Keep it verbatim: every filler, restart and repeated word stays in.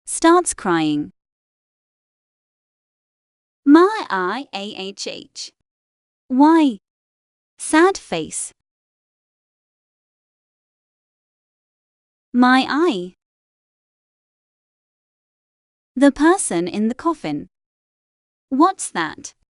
starts crying. My I A H H. Why? Sad face. My eye. The person in the coffin. What's that?